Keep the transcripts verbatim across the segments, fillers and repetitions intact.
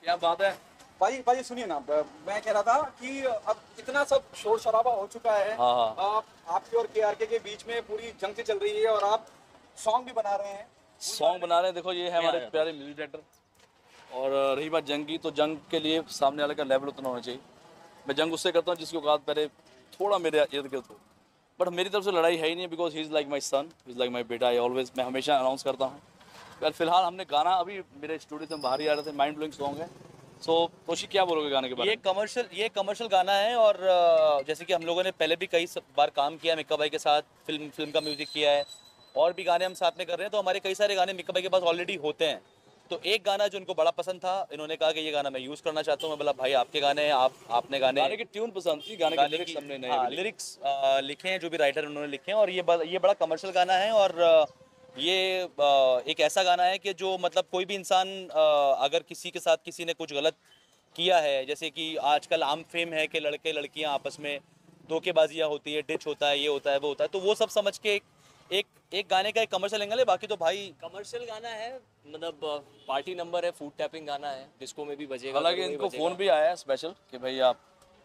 क्या बात है भाई। भाई सुनिए ना, मैं कह रहा था कि अब इतना सब शोर शराबा हो चुका है। हाँ हाँ। आप आपके और केआरके के बीच में पूरी जंग से चल रही है और आप सॉन्ग भी बना रहे हैं। सॉन्ग बना रहे हैं, देखो ये है हमारे प्यारे म्यूजिक डायरेक्टर। और रही बात जंग की, तो जंग के लिए सामने वाले का लेवल उतना होना चाहिए। मैं जंग उससे करता हूँ जिसकी औकात पहले थोड़ा मेरे इर्द गिर्द हो, बट मेरी तरफ से लड़ाई है ही नहीं, because he is like my son, he is like my बेटा। आई ऑलवेज, मैं हमेशा अनाउंस करता हूँ। वेल फिलहाल हमने गाना अभी मेरे स्टूडियो से बाहर ही आ रहे थे, माइंड ब्लोइंग सॉन्ग है। सो so, तोशी क्या बोलोगे गाने के बारे ये में? कमर्शियल ये कमर्शियल गाना है और अ, जैसे कि हम लोगों ने पहले भी कई स- बार काम किया मिक्का भाई के साथ, फिल्म फिल्म का म्यूजिक किया है और भी गाने हम साथ में कर रहे हैं। तो हमारे कई सारे गाने मिक्का भाई के पास ऑलरेडी होते हैं। तो एक गाना जो इनको बड़ा पसंद था, इन्होंने कहा कि ये गाना मैं यूज़ करना चाहता हूँ। मैं बोला भाई आपके गाने हैं, आप आपने गाने गाने की ट्यून पसंद थी, गाने के गाने लिरिक्स की हमने नए हाँ अभी लिखे। लिरिक्स लिखे हैं जो भी राइटर उन्होंने लिखे हैं। और ये ब- ये बड़ा कमर्शियल गाना है और अ, ये अ, एक ऐसा गाना है कि जो मतलब कोई भी इंसान अ, अगर किसी के साथ किसी ने कुछ गलत किया है, जैसे कि आजकल आम फेम है कि लड़के लड़कियां आपस में धोखेबाजियां होती है, डिच होता है, ये होता है वो होता है, तो वो सब समझ के एक एक, एक गाने का एक कमर्शियल एंगल है। बाकी तो भाई कमर्शियल गाना है, मतलब पार्टी नंबर है, फूड टैपिंग गाना है, डिस्को में भी बजेगा। हालांकि घरों में इनको बजेगा। फ़ोन भी आया है स्पेशल कि भाई आप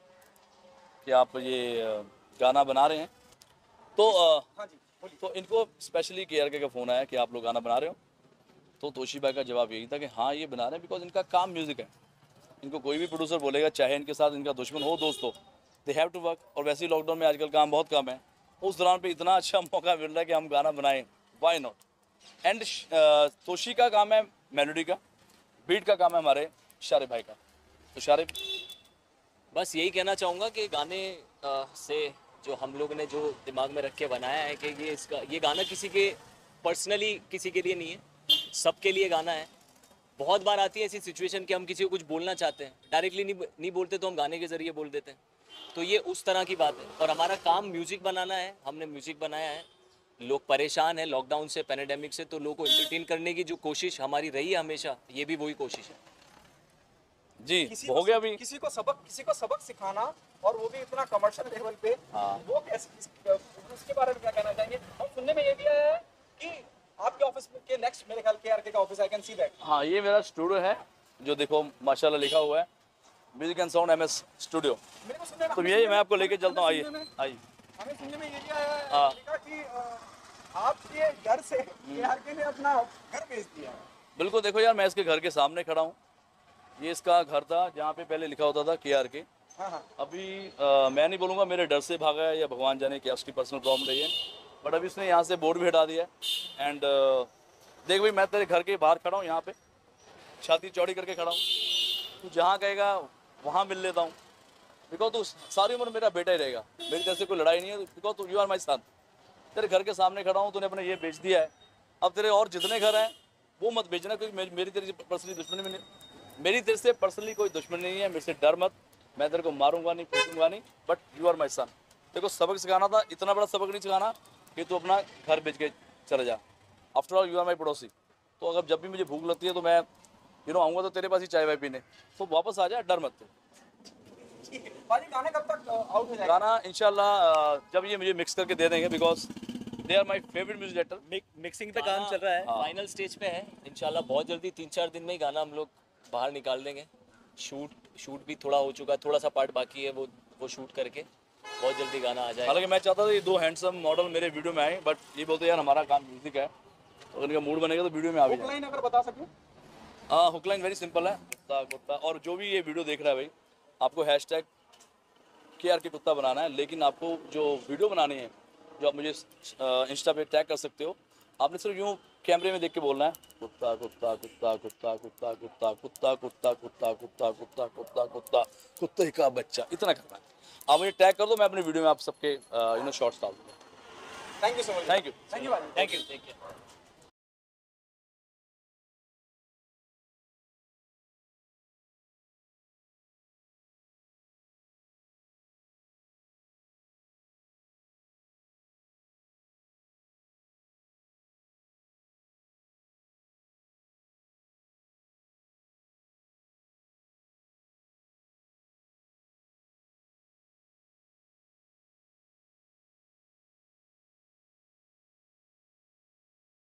कि आप ये अ, गाना बना रहे हैं, तो अ, हाँ जी बोलिए। तो इनको स्पेशली के आर के का फ़ोन आया कि आप लोग गाना बना रहे हो। तो तोशी भाई का जवाब यही था कि हाँ ये बना रहे हैं, बिकॉज इनका काम म्यूज़िक है। इनको कोई भी प्रोड्यूसर बोलेगा, चाहे इनके साथ इनका दुश्मन हो दोस्त हो, दे हैव टू वर्क। और वैसे ही लॉकडाउन में आजकल काम बहुत कम है, उस दौरान पे इतना अच्छा मौका मिल रहा है कि हम गाना बनाएं, वाई नॉट। एंड तोशी का काम है मेलोडी का, बीट का काम है हमारे शारिफ भाई का। तो शारिफ, बस यही कहना चाहूँगा कि गाने अ, से जो हम लोग ने जो दिमाग में रख के बनाया है कि ये इसका ये गाना किसी के पर्सनली किसी के लिए नहीं है, सबके लिए गाना है। बहुत बार आती है ऐसी सिचुएशन कि हम किसी को कुछ बोलना चाहते हैं, डायरेक्टली नहीं नहीं बोलते तो हम गाने के ज़रिए बोल देते हैं। तो ये उस तरह की बात है और हमारा काम म्यूज़िक बनाना है। हमने म्यूज़िक बनाया है, लोग परेशान हैं लॉकडाउन से, पैंडेमिक से, तो लोगों को एंटरटेन करने की जो कोशिश हमारी रही है हमेशा, ये भी वही कोशिश है। जी किसी हो को गया अभी। किसी को सबक किसी को सबक सिखाना और वो भी इतना कमर्शियल लेवल पे, हाँ। वो कैसे, इस- उसके बारे में क्या कहना चाहेंगे? और सुनने में ये भी आया है कि आपके ऑफिस के नेक्स्ट मेरे ख्याल केआरके का office, I can see that. हाँ ये मेरा स्टूडियो है, जो देखो माशाल्लाह लिखा हुआ है music and sound M S studio. मेरे को सुनने में, तो हमें यही सुनने मैं में- आपको लेके हमें- चलता हूँ, हमें आइए सुनने में- आइए। हमें सुनने में ये भी आया है हाँ। अमेरिका कि अ, आपके घर से केआरके ने अपना घर भेज दिया है। बिल्कुल, देखो यार मैं इसके घर के सामने खड़ा हूँ। ये इसका घर था जहाँ पे पहले लिखा होता था के आर के। हाँ हाँ। अभी अ, मैं नहीं बोलूँगा मेरे डर से भागा है या भगवान जाने क्या उसकी पर्सनल प्रॉब्लम रही है, बट अभी उसने यहाँ से बोर्ड भी हटा दिया है। एंड देख भाई, मैं तेरे घर के बाहर खड़ा हूँ, यहाँ पे छाती चौड़ी करके खड़ा हूँ। तू जहाँ कहेगा वहाँ मिल लेता हूँ, बिकॉज तू सारी उम्र मेरा बेटा ही रहेगा। मेरी तरफ से कोई लड़ाई नहीं है, बिकॉज तू यू आर माई सन। तेरे घर के सामने खड़ा हूँ, तूने अपने ये बेच दिया है। अब तेरे और जितने घर हैं वो मत बेचना, क्योंकि मेरी मेरी तेरे से पर्सनली दुश्मनी में नहीं, मेरी तेरे से पर्सनली कोई दुश्मनी नहीं है। मेरे से डर मत, मैं तेरे को मारूंगा नहीं, पीटूंगा नहीं, but you are my son. देखो सबक सिखाना था, इतना बड़ा सबक नहीं सिखाना कि तू अपना घर बेच के चले जा। After all you are my पड़ोसी। तो अगर जब भी मुझे भूख लगती है तो मैं यू नो आऊँगा तो तेरे पास ही चाय वाय पीने, तो वापस आ जा, डर मत तू। ठीक है भाई, गाने कब तक आउट हो जाएगा? गाना इंशाल्लाह जब ये मुझे मिक्स करके दे देंगे, because they are my favourite music director. मिक, मिक्सिंग पे काम चल रहा है। फाइनल स्टेज पे है, इंशाल्लाह बहुत जल्दी तीन चार दिन में ही गाना हम लोग बाहर निकाल देंगे। शूट शूट भी थोड़ा हो चुका है, थोड़ा सा पार्ट बाकी है, वो वो शूट करके बहुत जल्दी गाना आ जाएगा। हालांकि मैं चाहता था ये दो हैंडसम मॉडल मेरे वीडियो में आए, बट ये बोलते यार हमारा काम म्यूजिक है, तो इनका मूड बनेगा तो वीडियो में आ भी हुक जाए। लाइन अगर बता सकें। हाँ, हुक लाइन वेरी सिंपल है, कुत्ता कुत्ता। और जो भी ये वीडियो देख रहा है भाई, आपको हैश टैग के आर के कुत्ता बनाना है, लेकिन आपको जो वीडियो बनानी है, जो आप मुझे इंस्टा पे टैग कर सकते हो, आपने सिर्फ यूँ कैमरे में देख के बोलना है, कुत्ता कुत्ता कुत्ता कुत्ता कुत्ता कुत्ता कुत्ता कुत्ता कुत्ता कुत्ता कुत्ता कुत्ता कुत्ता कुत्ते का बच्चा, इतना करना है। आप मुझे टैग कर दो, मैं अपने वीडियो में आप सबके यू नो शॉर्ट्स डाल दूँगा। Thank you so much. Thank you thank you भाई। Thank you thank you.